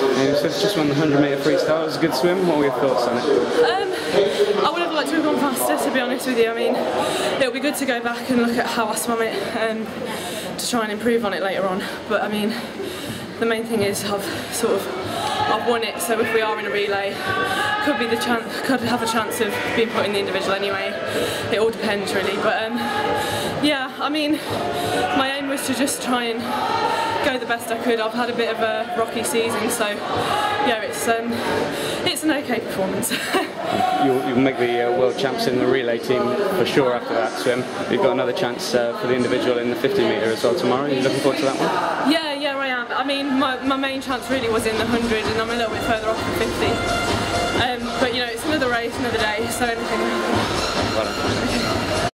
So it's just won the 100-metre freestyle. It was a good swim. What were your thoughts on it? I would have liked to have gone faster, to be honest with you. I mean, it'll be good to go back and look at how I swam it to try and improve on it later on. But I mean, the main thing is I've won it, so if we are in a relay, could have a chance of being put in the individual anyway. It all depends really, but yeah, I mean, my aim was to just try and go the best I could. I've had a bit of a rocky season, so yeah, it's an okay performance. You'll make the world champs in the relay team for sure after that swim. You've got another chance for the individual in the 50-metre as well tomorrow. Are you looking forward to that one? Yeah, I am. I mean, my main chance really was in the 100, and I'm a little bit further off the 50. But you know, it's another race, another day, so anything will happen. Well done.